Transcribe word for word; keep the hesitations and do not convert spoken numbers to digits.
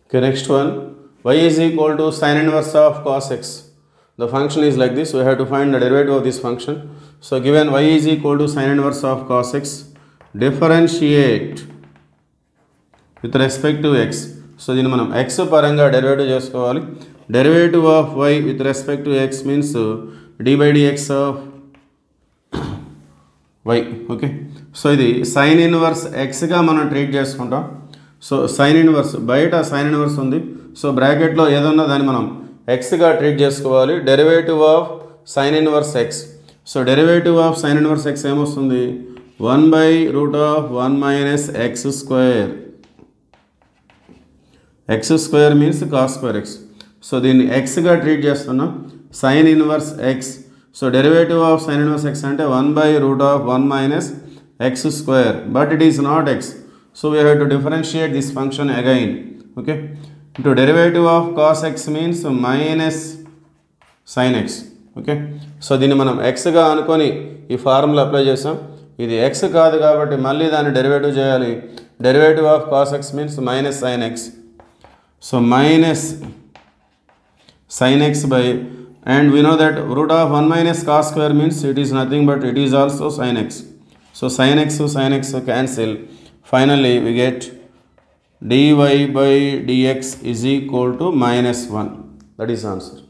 Okay, next one, y is equal to sin inverse of cos x. The function is like this. We have to find the derivative of this function. So given y is equal to sin inverse of cos x, differentiate with respect to x. So దీన్ని మనం x పరంగా derivative చేసుకోవాలి. Derivative of y with respect to x means d by dx of y. Okay. So ఇది sin inverse x గా మనం treat చేసుకుంటాం. So sin inverse బయట sin inverse ఉంది. సో బ్రాకెట్లో ఏదన్నా దాన్ని మనం x గా ట్రీట్ చేసుకోవాలి. Derivative of sin inverse x. So derivative of sin inverse x ఏమొస్తుంది? one by root of one minus x square. x square means cos square x. So దీన్ని x గా ట్రీట్ చేస్తున్నాం. sin inverse x. So derivative of sin inverse x అంటే one by root of one minus x square. But it is not x. So we have to differentiate this function again. Okay. Into derivative of cos x means minus sin x. Okay. So దీన్ని మనం x గా అనుకొని ఈ formula apply చేసాం. ఇది x కాదు కాబట్టి మళ్ళీ దాన్ని డెరివేటివ్ చేయాలి. Derivative of cos x means minus sin x. So minus sin x by, and we know that root of one minus cos square means it is nothing but it is also sin x. So sin x to sin x cancel. Finally we get dy by dx is equal to minus one. That is the answer.